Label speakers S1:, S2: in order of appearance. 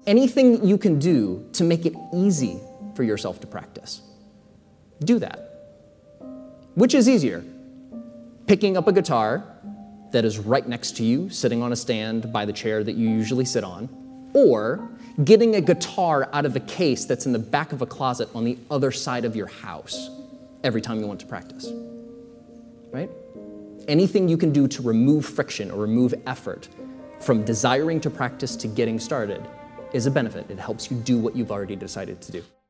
S1: Anything you can do to make it easy for yourself to practice, do that. Which is easier? Picking up a guitar that is right next to you, sitting on a stand by the chair that you usually sit on, or getting a guitar out of a case that's in the back of a closet on the other side of your house every time you want to practice, right? Anything you can do to remove friction or remove effort from desiring to practice to getting started is a benefit. It helps you do what you've already decided to do.